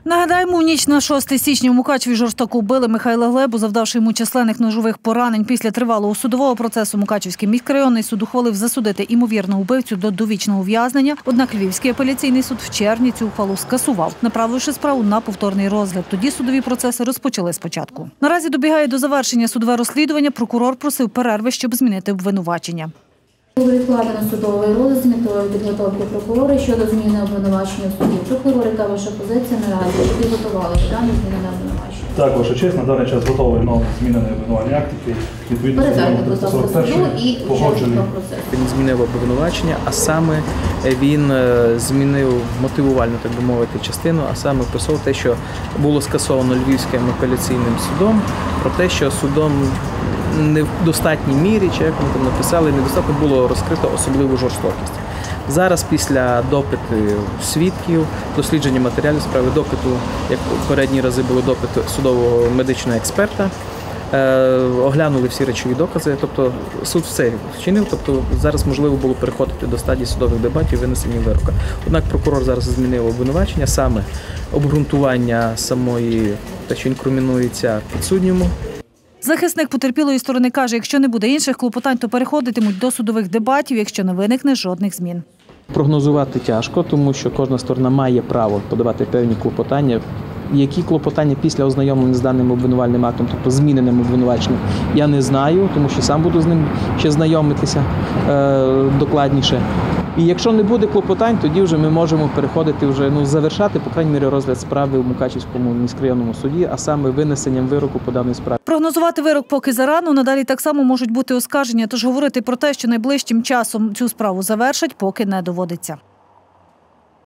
Нагадаємо, у ніч на 6 січня у Мукачеві жорстоко вбили Михайла Глебу, завдавши йому численних ножових поранень. Після тривалого судового процесу Мукачевський міськрайонний суд ухвалив засудити імовірного вбивцю до довічного ув'язнення. Однак Львівський апеляційний суд в червні цю ухвалу скасував, направивши справу на повторний розгляд. Тоді судові процеси розпочали спочатку. Наразі добігає до завершення судове розслідування. Прокурор просив перерви, щоб змінити обвинувачення. Було відкладено судовий розгляд з метою підготовки прокурора щодо зміни обвинувачення в суді. Прокурор, яка ваша позиція наразі? Чи підготували дані зміни обвинувачення? Так, ваша честь, на даний час готовий новий змінений обвинувальний акт, який відповідно до 41-ї погоджений. Він змінив обвинувачення, а саме він змінив мотивувальну, так би мовити, частину, а саме вписав те, що було скасовано Львівським апеляційним судом, про те, що судом не в достатній мірі, чи як вони там написали, недостатньо було розкрито особливу жорстокість. Зараз після допиту свідків, дослідження матеріалів справи, допиту, як попередні рази були допити судового медичного експерта, оглянули всі речові докази, тобто суд все вчинив, тобто зараз можливо було переходити до стадії судових дебатів, винесення вироку. Однак прокурор зараз змінив обвинувачення, саме обґрунтування самої, те, що інкримінується підсудньому. Захисник потерпілої сторони каже, якщо не буде інших клопотань, то переходитимуть до судових дебатів, якщо не виникне жодних змін. Прогнозувати тяжко, тому що кожна сторона має право подавати певні клопотання. Які клопотання після ознайомлення з даним обвинувальним актом, тобто зміненим обвинуваченням, я не знаю, тому що сам буду з ним ще знайомитися докладніше. І якщо не буде клопотань, тоді вже ми можемо переходити, завершати, по крайній мірі, розгляд справи у Мукачевському міськрайонному суді, а саме винесенням вироку по даній справі. Прогнозувати вирок поки зарано, надалі так само можуть бути оскарження, тож говорити про те, що найближчим часом цю справу завершать, поки не доводиться.